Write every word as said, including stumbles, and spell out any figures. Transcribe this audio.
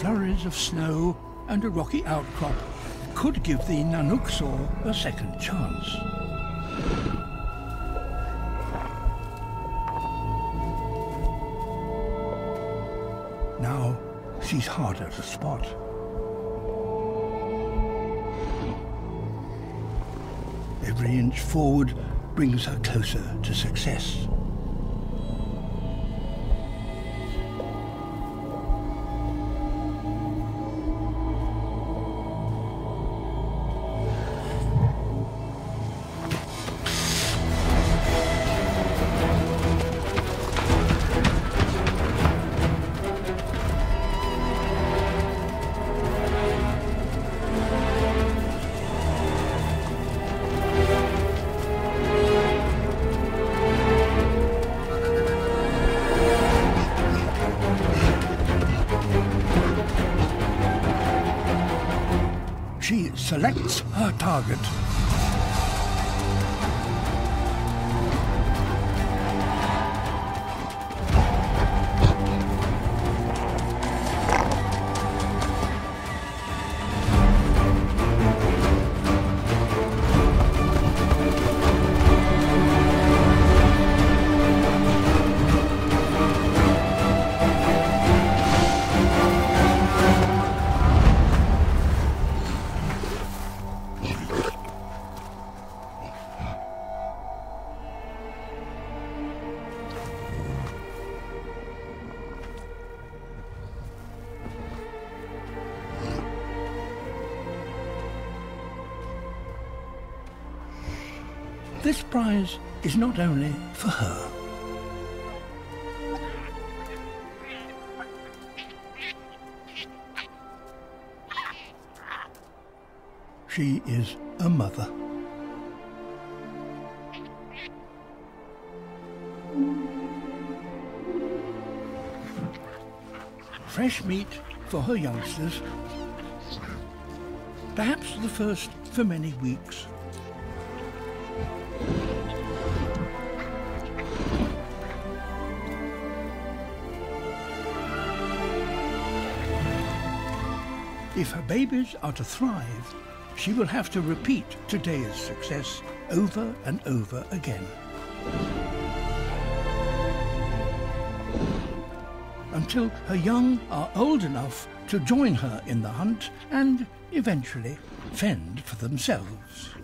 flurries of snow and a rocky outcrop could give the Nanuqsaur a second chance. Now she's harder to spot. Every inch forward brings her closer to success. She selects her target. This prize is not only for her. She is a mother. Fresh meat for her youngsters, perhaps the first for many weeks. If her babies are to thrive, she will have to repeat today's success over and over again. Until her young are old enough to join her in the hunt and eventually fend for themselves.